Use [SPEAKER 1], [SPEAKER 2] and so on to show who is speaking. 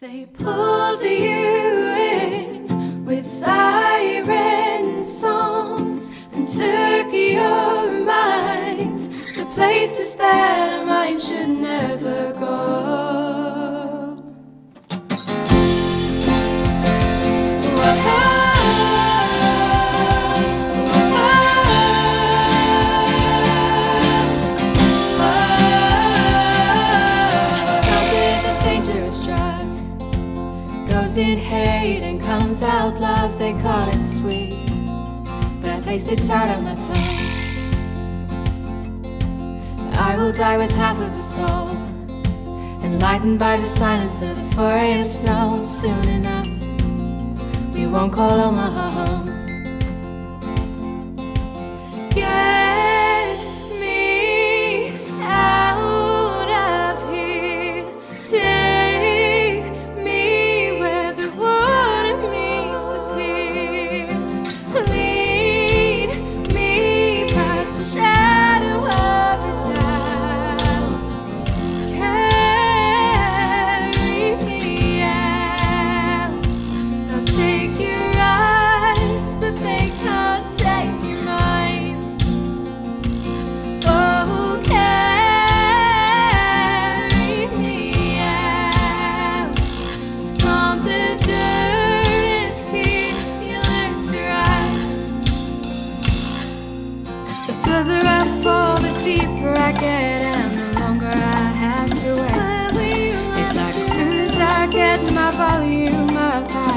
[SPEAKER 1] They pulled you in with siren songs and took your mind to places that a mind should never go. Goes in hate and comes out love, they call it sweet, but I taste it out on my tongue. I will die with half of a soul, enlightened by the silence of the 4 AM snow. Soon enough, we won't call Omaha home. Get me out of here, take me where the water meets the pier, lead me past the shadow of a doubt, carry me out. They'll take your eyes, but they can't take your mind. Oh, carry me out from the dirt and tears you learn to rise. The further I fall, the deeper I get, and the longer I have to wait. It's like as soon as I get my volume up,